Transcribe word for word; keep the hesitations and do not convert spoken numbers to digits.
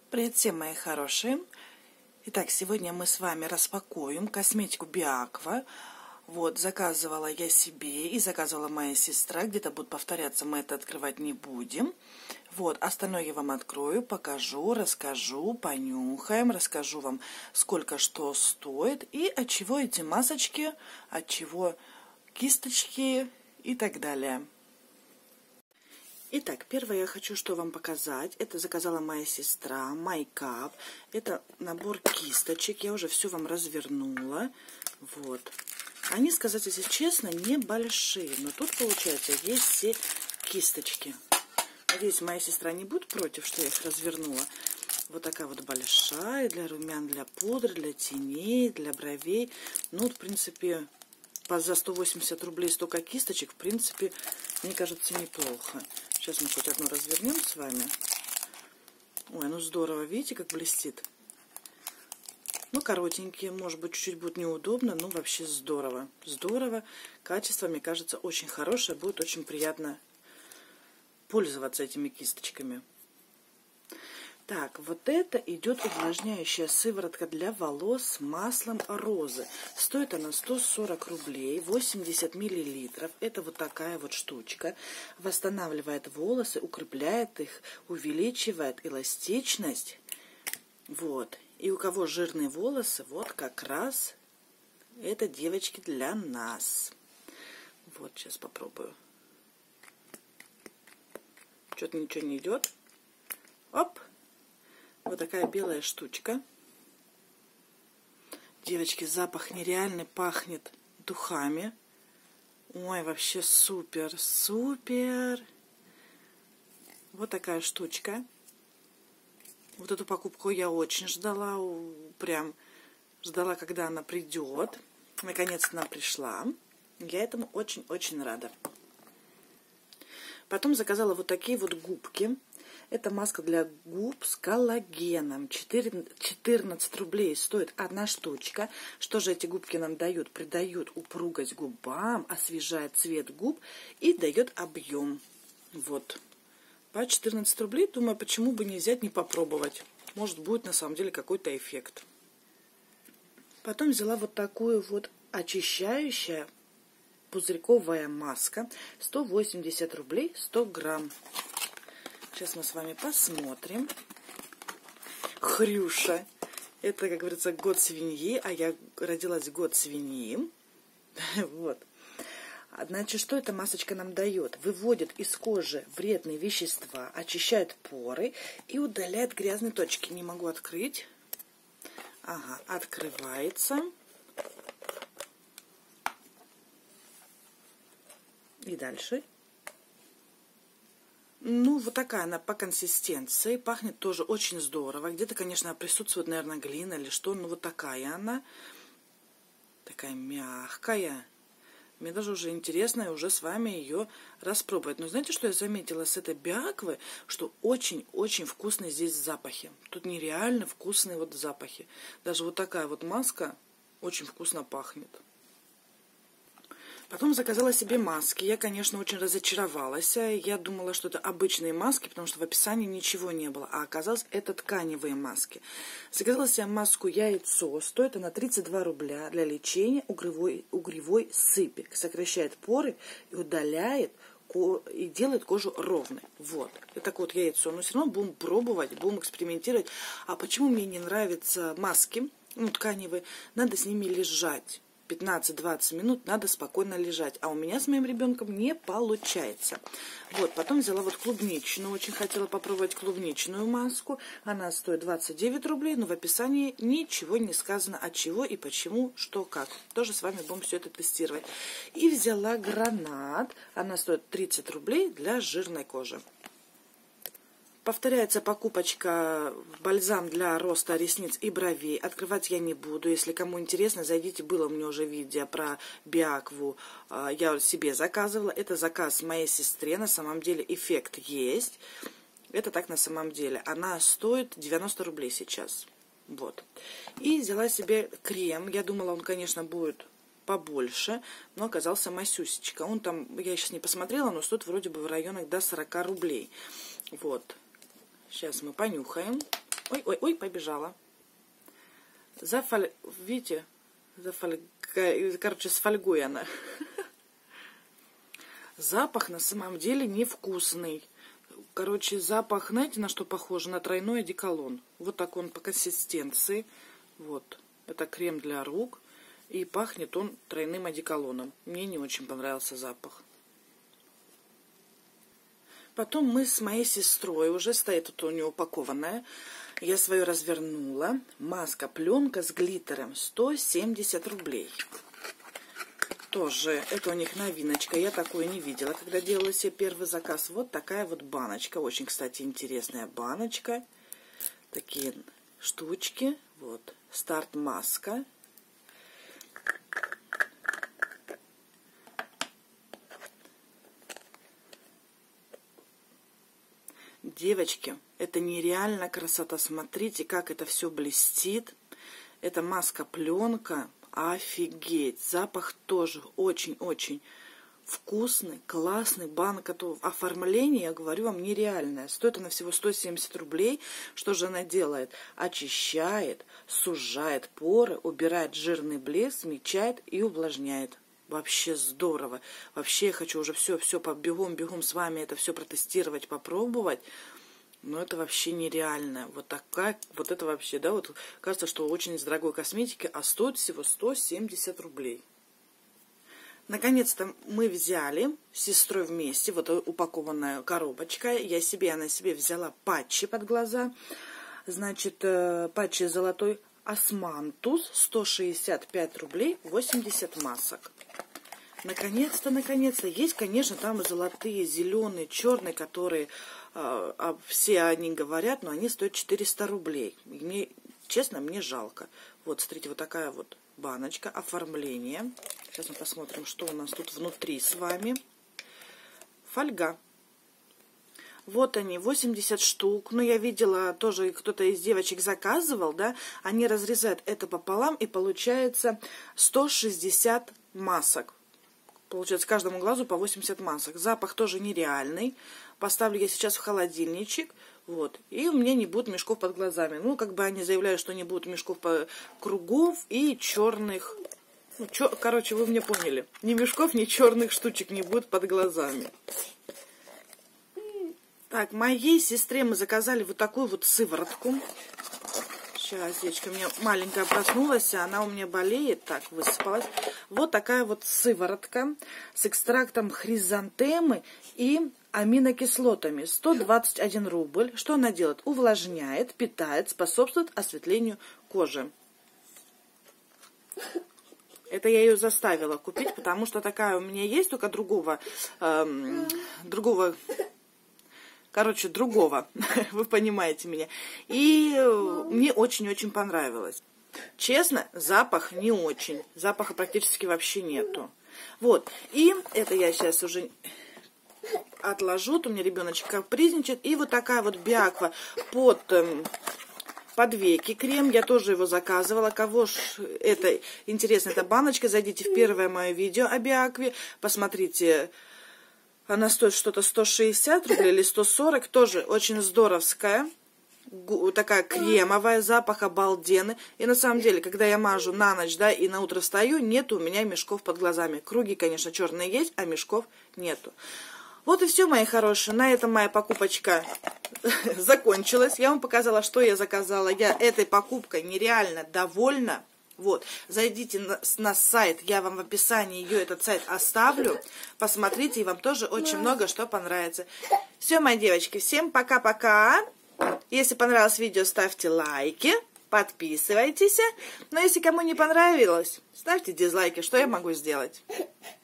Привет всем, мои хорошие! Итак, сегодня мы с вами распакуем косметику Биаква. Вот, заказывала я себе и заказывала моя сестра. Где-то будут повторяться, мы это открывать не будем. Вот, остальное я вам открою, покажу, расскажу, понюхаем, расскажу вам, сколько что стоит и от чего эти масочки, от чего кисточки и так далее. Итак, первое я хочу что вам показать. Это заказала моя сестра, Майкап. Это набор кисточек. Я уже все вам развернула. Вот. Они, сказать если честно, небольшие. Но тут, получается, есть все кисточки. Надеюсь, моя сестра не будет против, что я их развернула. Вот такая вот большая. Для румян, для пудры, для теней, для бровей. Ну, в принципе, за сто восемьдесят рублей столько кисточек, в принципе, мне кажется, неплохо. Сейчас мы хоть одну развернем с вами. Ой, ну здорово, видите, как блестит. Ну, коротенькие, может быть, чуть-чуть будет неудобно, но вообще здорово. Здорово. Качество, мне кажется, очень хорошее. Будет очень приятно пользоваться этими кисточками. Так, вот это идет увлажняющая сыворотка для волос с маслом розы. Стоит она сто сорок рублей, восемьдесят миллилитров. Это вот такая вот штучка. Восстанавливает волосы, укрепляет их, увеличивает эластичность. Вот. И у кого жирные волосы, вот как раз это, девочки, для нас. Вот, сейчас попробую. Что-то ничего не идет. Оп! Вот такая белая штучка. Девочки, запах нереальный, пахнет духами. Ой, вообще супер, супер. Вот такая штучка. Вот эту покупку я очень ждала, прям ждала, когда она придет. Наконец-то она пришла. Я этому очень-очень рада. Потом заказала вот такие вот губки. Это маска для губ с коллагеном. четырнадцать рублей стоит одна штучка. Что же эти губки нам дают? Придают упругость губам, освежает цвет губ и дает объем. Вот. По четырнадцать рублей, думаю, почему бы не взять, не попробовать. Может, будет на самом деле какой-то эффект. Потом взяла вот такую вот очищающая пузырьковая маска. сто восемьдесят рублей, сто грамм. Сейчас мы с вами посмотрим. Хрюша. Это, как говорится, год свиньи, а я родилась год свиньи. Вот. Значит, что эта масочка нам дает? Выводит из кожи вредные вещества, очищает поры и удаляет грязные точки. Не могу открыть. Ага, открывается. И дальше. Ну, вот такая она по консистенции. Пахнет тоже очень здорово. Где-то, конечно, присутствует, наверное, глина или что. Но вот такая она. Такая мягкая. Мне даже уже интересно уже с вами ее распробовать. Но знаете, что я заметила с этой Биаквы? Что очень-очень вкусные здесь запахи. Тут нереально вкусные вот запахи. Даже вот такая вот маска очень вкусно пахнет. Потом заказала себе маски. Я, конечно, очень разочаровалась. Я думала, что это обычные маски, потому что в описании ничего не было. А оказалось, это тканевые маски. Заказала себе маску яйцо. Стоит она тридцать два рубля для лечения угревой, угревой сыпи. Сокращает поры и удаляет и делает кожу ровной. Вот. Это такое вот яйцо. Но все равно будем пробовать, будем экспериментировать. А почему мне не нравятся маски, ну, тканевые? Надо с ними лежать. пятнадцать-двадцать минут надо спокойно лежать. А у меня с моим ребенком не получается. Вот, потом взяла вот клубничную. Очень хотела попробовать клубничную маску. Она стоит двадцать девять рублей, но в описании ничего не сказано, от чего и почему, что, как. Тоже с вами будем все это тестировать. И взяла гранат. Она стоит тридцать рублей для жирной кожи. Повторяется покупочка бальзам для роста ресниц и бровей. Открывать я не буду. Если кому интересно, зайдите. Было у меня уже видео про Биакву. Я себе заказывала. Это заказ моей сестре. На самом деле эффект есть. Это так на самом деле. Она стоит девяносто рублей сейчас. Вот. И взяла себе крем. Я думала, он, конечно, будет побольше, но оказался масюсечка. Он там, я сейчас не посмотрела, но стоит вроде бы в районах до сорока рублей. Вот. Сейчас мы понюхаем. Ой, ой, ой, побежала. Зафаль... Видите? Зафаль... Короче, с фольгой она. Запах на самом деле невкусный. Короче, запах, знаете, на что похож? На тройной одеколон. Вот так он по консистенции. Вот. Это крем для рук. И пахнет он тройным одеколоном. Мне не очень понравился запах. Потом мы с моей сестрой, уже стоит тут у нее упакованная, я свою развернула. Маска пленка с глиттером, сто семьдесят рублей. Тоже, это у них новиночка, я такое не видела, когда делала себе первый заказ. Вот такая вот баночка, очень, кстати, интересная баночка. Такие штучки, вот, старт маска. Девочки, это нереально красота. Смотрите, как это все блестит. Это маска-пленка. Офигеть. Запах тоже очень-очень вкусный, классный. Банка, то оформление, я говорю вам, нереальное. Стоит она всего сто семьдесят рублей. Что же она делает? Очищает, сужает поры, убирает жирный блеск, смягчает и увлажняет. Вообще здорово. Вообще я хочу уже все, все бегом-бегом с вами это все протестировать, попробовать. Но это вообще нереально. Вот такая, вот это вообще, да, вот кажется, что очень из дорогой косметики, а стоит всего сто семьдесят рублей. Наконец-то мы взяли с сестрой вместе, вот упакованная коробочка. Я себе, она себе взяла патчи под глаза. Значит, патчи золотой османтус, сто шестьдесят пять рублей, восемьдесят масок. Наконец-то, наконец-то. Есть, конечно, там и золотые, зеленые, черные, которые э, э, все они говорят, но они стоят четыреста рублей. И мне, честно, мне жалко. Вот, смотрите, вот такая вот баночка, оформление. Сейчас мы посмотрим, что у нас тут внутри с вами. Фольга. Вот они, восемьдесят штук. Но я видела, тоже кто-то из девочек заказывал, да. Они разрезают это пополам, и получается сто шестьдесят масок. Получается, каждому глазу по восемьдесят масок. Запах тоже нереальный. Поставлю я сейчас в холодильничек. Вот. И у меня не будет мешков под глазами. Ну, как бы они заявляют, что не будет мешков по кругов и черных. Ну, чё, короче, вы меня поняли. Ни мешков, ни черных штучек не будет под глазами. Так, моей сестре мы заказали вот такую вот сыворотку. Сейчас, девочка, у меня маленькая проснулась, она у меня болеет. Так, высыпалась. Вот такая вот сыворотка с экстрактом хризантемы и аминокислотами. сто двадцать один рубль. Что она делает? Увлажняет, питает, способствует осветлению кожи. Это я ее заставила купить, потому что такая у меня есть, только другого, эм, другого... Короче, другого, вы понимаете меня. И мне очень-очень понравилось. Честно, запах не очень. Запаха практически вообще нету. Вот. И это я сейчас уже отложу. У меня ребеночек капризничает. И вот такая вот биаква под, под веки крем. Я тоже его заказывала. Кого ж это интересно, эта баночка, зайдите в первое мое видео о биакве. Посмотрите. Она стоит что-то сто шестьдесят рублей или сто сорок. Тоже очень здоровская. Такая кремовая. Запах обалденный. И на самом деле, когда я мажу на ночь, да, и на утро встаю, нету у меня мешков под глазами. Круги, конечно, черные есть, а мешков нету. Вот и все, мои хорошие. На этом моя покупочка закончилась. Я вам показала, что я заказала. Я этой покупкой нереально довольна. Вот, зайдите на, на сайт, я вам в описании ее, этот сайт оставлю. Посмотрите, и вам тоже очень много что понравится. Все, мои девочки, всем пока-пока. Если понравилось видео, ставьте лайки, подписывайтесь. Но если кому не понравилось, ставьте дизлайки, что я могу сделать.